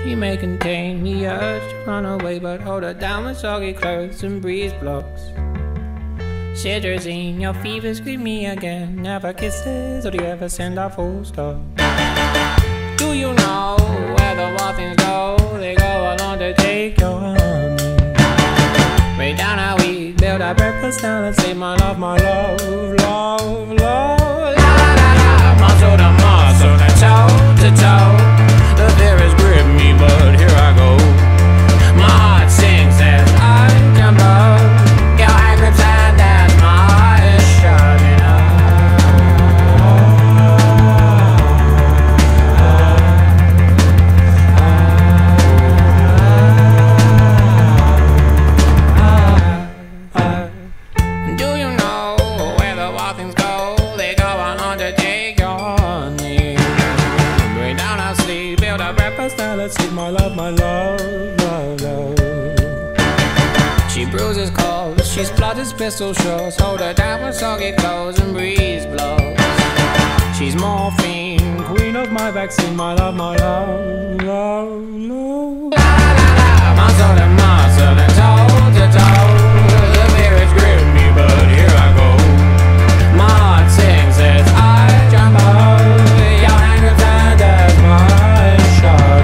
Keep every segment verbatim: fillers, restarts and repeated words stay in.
She may contain the urge to run away, but hold her down with soggy clothes and breeze blocks. Cetirizine, your fevers greet me again. Never kisses, or do you ever send a full stop? Do you know where the wild things go? They go along to take your honey. Way down how we build our breakfast down and say my love, my love, love, love. La la la la, muscle to muscle, and toe to toe. The fears grip me, but here I go. My heart sings as I jump up. Your hand grips hand as my eyes shut. Do you know where the wild things go? They go on to take your honey. Bring down our sleep, build our breakfast, now let's eat my love, my love, love, love. She bruises calls, she splutters pistol shots. Hold her down with soggy clothes and breeze blows. She's morphine, queen of my vaccine, my love, my love, love, love. La la la la, muscle to muscle and toe to toe. The spirits grip me, but here I go. My heart sings as I jump up. Your hand grips hand as my eyes shut.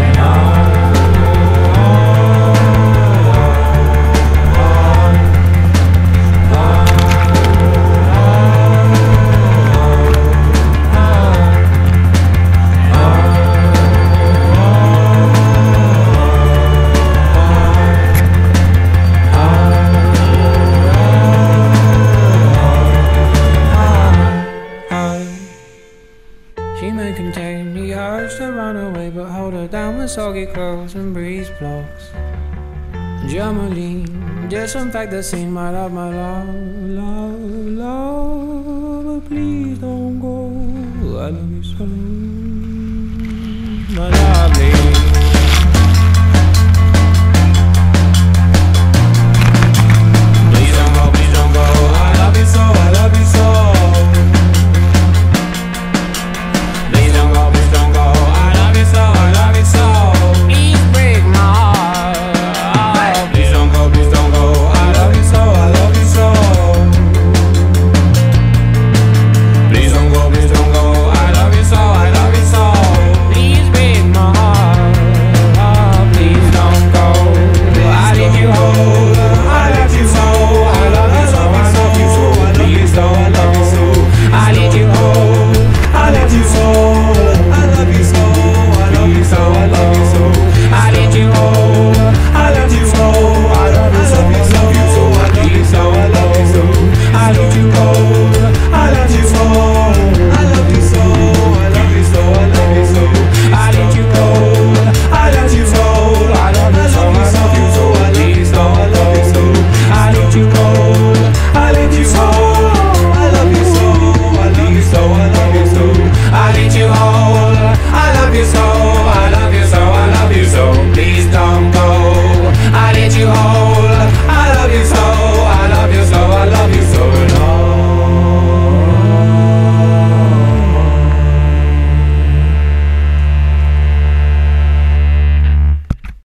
She may contain the urge to run away, but hold her down with soggy clothes and breeze blocks. Germaline, disinfect the scene, my love, my love, love, love. But please don't go, I love you so.